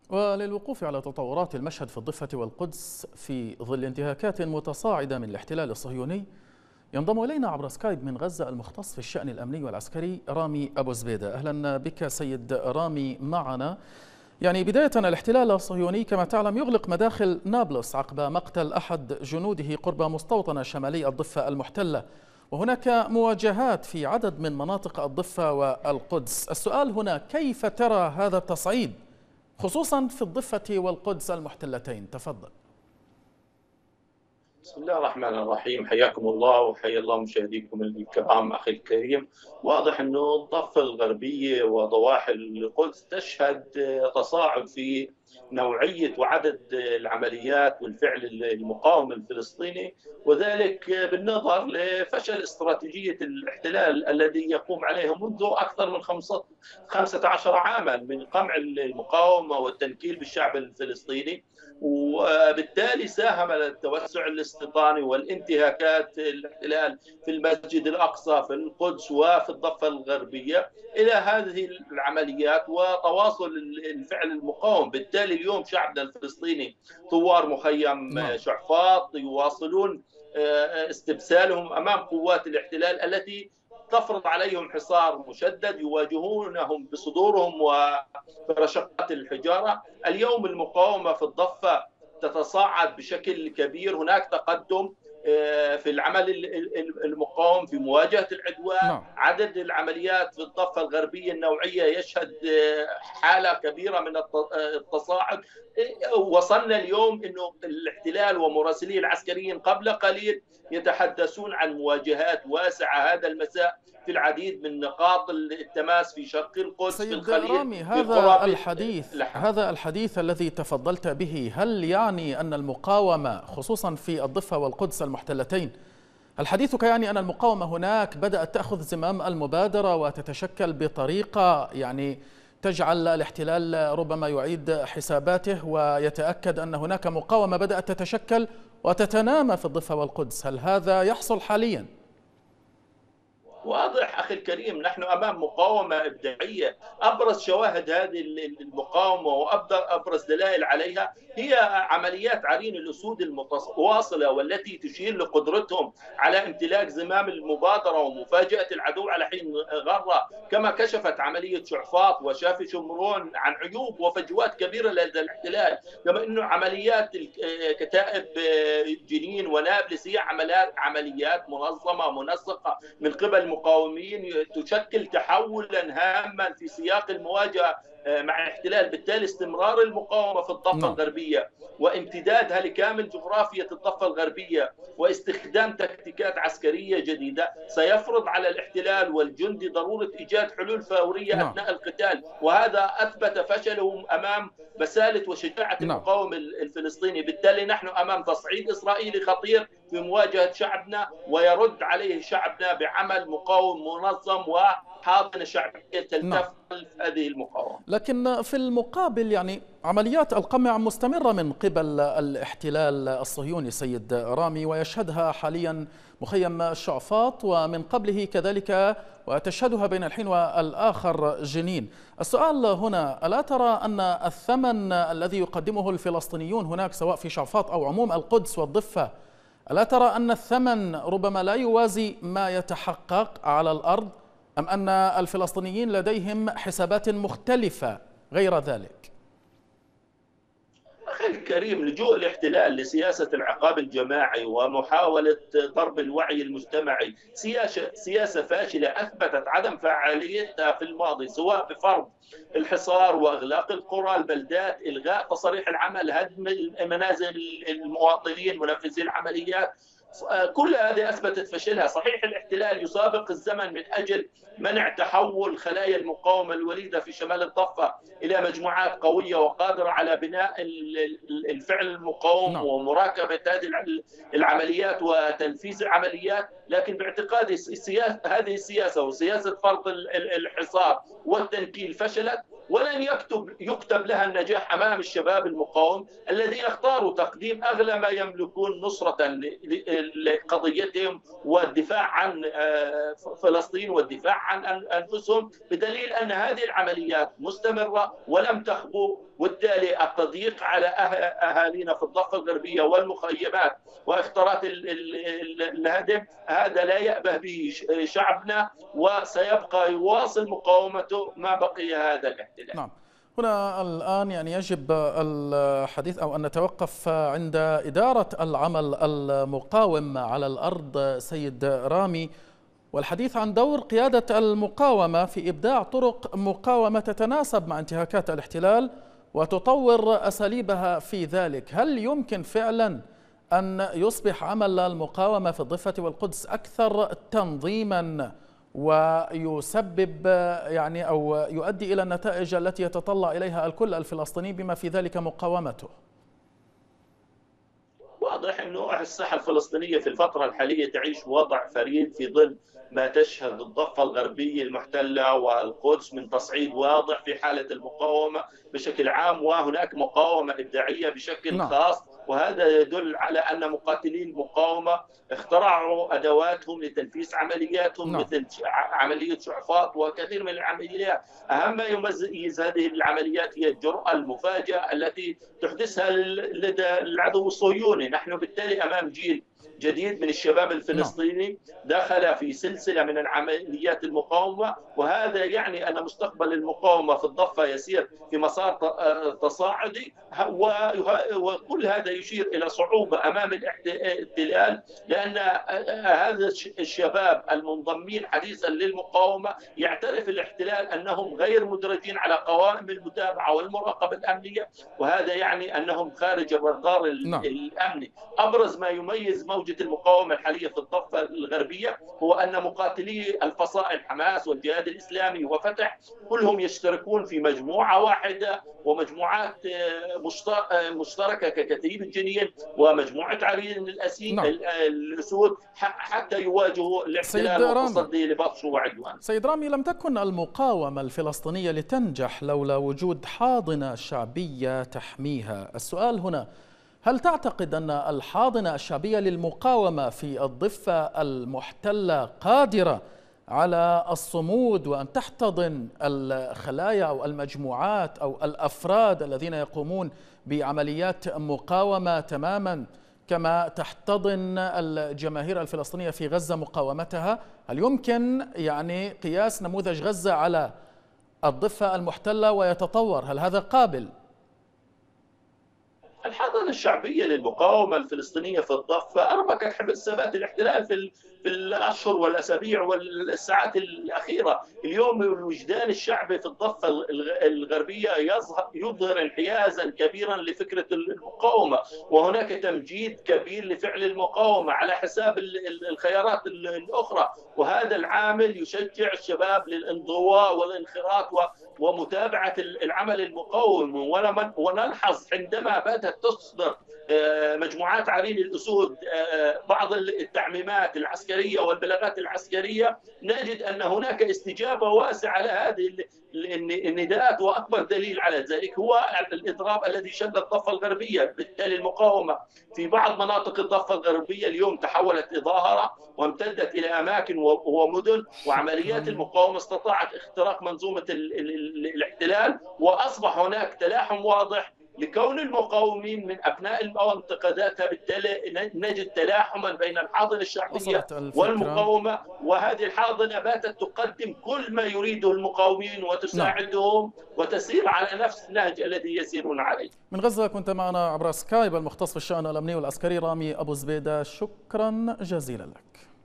وللوقوف على تطورات المشهد في الضفة والقدس في ظل انتهاكات متصاعدة من الاحتلال الصهيوني، ينضم إلينا عبر سكايب من غزة المختص في الشأن الأمني والعسكري رامي أبو زبيدة. أهلا بك سيد رامي معنا. بداية، الاحتلال الصهيوني كما تعلم يغلق مداخل نابلس عقب مقتل أحد جنوده قرب مستوطنة شمالي الضفة المحتلة، وهناك مواجهات في عدد من مناطق الضفة والقدس. السؤال هنا، كيف ترى هذا التصعيد خصوصا في الضفة والقدس المحتلتين؟ تفضل. بسم الله الرحمن الرحيم، حياكم الله وحيا الله مشاهديكم الكرام. أخي الكريم، واضح أنه الضفة الغربية وضواحي القدس تشهد تصاعد في نوعية وعدد العمليات والفعل المقاوم الفلسطيني، وذلك بالنظر لفشل استراتيجية الاحتلال الذي يقوم عليه منذ أكثر من 15 عاما من قمع المقاومة والتنكيل بالشعب الفلسطيني، وبالتالي ساهم التوسع الاستيطاني والانتهاكات الاحتلال في المسجد الأقصى في القدس وفي الضفة الغربية إلى هذه العمليات وتواصل الفعل المقاوم. بالتالي اليوم شعبنا الفلسطيني ثوار مخيم شعفاط يواصلون استبسالهم أمام قوات الاحتلال التي تفرض عليهم حصار مشدد، يواجهونهم بصدورهم وبرشقات الحجارة. اليوم المقاومة في الضفة تتصاعد بشكل كبير، هناك تقدم في العمل المقاوم في مواجهة العدوان. عدد العمليات في الضفة الغربية النوعية يشهد حالة كبيرة من التصاعد. وصلنا اليوم أنه الاحتلال ومراسليه العسكريين قبل قليل يتحدثون عن مواجهات واسعة هذا المساء في العديد من نقاط التماس في شرق القدس، في سيد الخليل، رامي، في قرى هذا الحديث الذي تفضلت به، هل يعني أن المقاومة خصوصا في الضفة والقدس المحتلتين، هل حديثك يعني أن المقاومة هناك بدأت تأخذ زمام المبادرة وتتشكل بطريقة تجعل الاحتلال ربما يعيد حساباته ويتأكد أن هناك مقاومة بدأت تتشكل وتتنامى في الضفة والقدس؟ هل هذا يحصل حاليا؟ واضح أخي الكريم، نحن أمام مقاومة إبداعية. أبرز شواهد هذه المقاومة وأبرز دلائل عليها هي عمليات عرين الأسود المتواصلة، والتي تشير لقدرتهم على امتلاك زمام المبادرة ومفاجأة العدو على حين غرة، كما كشفت عملية شعفاط وشافي شمرون عن عيوب وفجوات كبيرة لدى الاحتلال، كما أنه عمليات كتائب جنين ونابلس هي عمليات منظمة منسقة من قبل المقاومين تشكل تحولا هاما في سياق المواجهة مع الاحتلال. بالتالي استمرار المقاومة في الضفة الغربية وامتدادها لكامل جغرافية الضفة الغربية واستخدام تكتيكات عسكرية جديدة سيفرض على الاحتلال والجندي ضرورة إيجاد حلول فورية أثناء القتال، وهذا أثبت فشلهم أمام بسالة وشجاعة المقاوم الفلسطيني. بالتالي نحن أمام تصعيد إسرائيلي خطير في مواجهة شعبنا، ويرد عليه شعبنا بعمل مقاوم منظم وحاضنة شعبية تلتف هذه المقاومة. لكن في المقابل عمليات القمع مستمرة من قبل الاحتلال الصهيوني سيد رامي، ويشهدها حاليا مخيم شعفاط ومن قبله كذلك، وتشهدها بين الحين والآخر جنين. السؤال هنا، ألا ترى أن الثمن الذي يقدمه الفلسطينيون هناك سواء في شعفاط أو عموم القدس والضفة، ألا ترى أن الثمن ربما لا يوازي ما يتحقق على الأرض، أم أن الفلسطينيين لديهم حسابات مختلفة غير ذلك؟ أخي الكريم، لجوء الاحتلال لسياسة العقاب الجماعي ومحاولة ضرب الوعي المجتمعي سياسة فاشلة أثبتت عدم فعاليتها في الماضي، سواء بفرض الحصار وإغلاق القرى البلدات، إلغاء تصاريح العمل، هدم منازل المواطنين منفذي العمليات. كل هذه أثبتت فشلها. صحيح الاحتلال يسابق الزمن من أجل منع تحول خلايا المقاومة الوليدة في شمال الضفة إلى مجموعات قوية وقادرة على بناء الفعل المقاوم ومراقبة هذه العمليات وتنفيذ العمليات، لكن باعتقادي هذه السياسة وسياسة فرض الحصار والتنكيل فشلت، ولن يكتب لها النجاح أمام الشباب المقاوم الذين اختاروا تقديم أغلى ما يملكون نصرة لقضيتهم والدفاع عن فلسطين والدفاع عن أنفسهم، بدليل أن هذه العمليات مستمرة ولم تخبو وبالتالي التضييق على أهالينا في الضفة الغربية والمخيمات واختراق الهدم، هذا لا يأبه به شعبنا، وسيبقى يواصل مقاومته ما بقي هذا الاحتلال. نعم. هنا الآن يعني يجب الحديث أو أن نتوقف عند إدارة العمل المقاوم على الأرض سيد رامي، والحديث عن دور قيادة المقاومة في إبداع طرق مقاومة تتناسب مع انتهاكات الاحتلال وتطور أساليبها في ذلك. هل يمكن فعلا أن يصبح عمل المقاومة في الضفة والقدس أكثر تنظيما ويسبب يعني أو يؤدي إلى النتائج التي يتطلع إليها الكل الفلسطيني بما في ذلك مقاومته؟ واضح أنه الساحة الفلسطينية في الفترة الحالية تعيش وضع فريد في ظل ما تشهد الضفة الغربية المحتلة والقدس من تصعيد واضح في حالة المقاومة بشكل عام، وهناك مقاومة إبداعية بشكل خاص، وهذا يدل على أن مقاتلي المقاومة اخترعوا أدواتهم لتنفيذ عملياتهم مثل عملية شعفاط وكثير من العمليات. أهم ما يميز هذه العمليات هي الجرأة المفاجئة التي تحدثها لدى العدو الصهيوني. نحن بالتالي أمام جيل جديد من الشباب الفلسطيني دخل في سلسلة من العمليات المقاومة، وهذا يعني أن مستقبل المقاومة في الضفة يسير في مسار تصاعدي، وكل هذا يشير إلى صعوبة أمام الاحتلال، لأن هذا الشباب المنضمين حديثا للمقاومة يعترف الاحتلال أنهم غير مدرجين على قوائم المتابعة والمراقبة الأمنية، وهذا يعني أنهم خارج الرادار الأمني. أبرز ما يميز موجة المقاومة الحالية في الضفة الغربية هو أن مقاتلي الفصائل حماس والجهاد الإسلامي وفتح كلهم يشتركون في مجموعة واحدة ومجموعات مشتركة ككتيب الجنين ومجموعة عرين الأسود حتى يواجهوا الاحتلال والتصدي لبطشه وعدوانه. سيد رامي، لم تكن المقاومة الفلسطينية لتنجح لولا وجود حاضنة شعبية تحميها. السؤال هنا، هل تعتقد أن الحاضنة الشعبية للمقاومة في الضفة المحتلة قادرة على الصمود وأن تحتضن الخلايا أو المجموعات أو الأفراد الذين يقومون بعمليات مقاومة تماما كما تحتضن الجماهير الفلسطينية في غزة مقاومتها؟ هل يمكن يعني قياس نموذج غزة على الضفة المحتلة ويتطور؟ هل هذا قابل؟ الحاضنة الشعبية للمقاومة الفلسطينية في الضفة أربكت حسابات الاحتلال في الأشهر والأسابيع والساعات الأخيرة. اليوم الوجدان الشعبي في الضفة الغربية يظهر انحيازا كبيرا لفكرة المقاومة، وهناك تمجيد كبير لفعل المقاومة على حساب الخيارات الأخرى، وهذا العامل يشجع الشباب للانضواء والانخراط ومتابعة العمل المقاوم. ونلحظ عندما بدأت تصدر مجموعات عرين الأسود بعض التعميمات العسكرية والبلاغات العسكرية، نجد أن هناك استجابة واسعة لهذه النداءات، وأكبر دليل على ذلك هو الإضراب الذي شد الضفة الغربية. بالتالي المقاومة في بعض مناطق الضفة الغربية اليوم تحولت لظاهرة وامتدت إلى أماكن ومدن، وعمليات المقاومة استطاعت اختراق منظومة الاحتلال، وأصبح هناك تلاحم واضح لكون المقاومين من أبناء المنطقة ذاتها. بالتالي نجد تلاحما بين الحاضنة الشعبية والمقاومة، وهذه الحاضنة باتت تقدم كل ما يريده المقاومين وتساعدهم وتسير على نفس النهج الذي يسيرون عليه. من غزة كنت معنا عبر سكايب المختص في الشأن الأمني والعسكري رامي أبو زبيدة، شكرا جزيلا لك.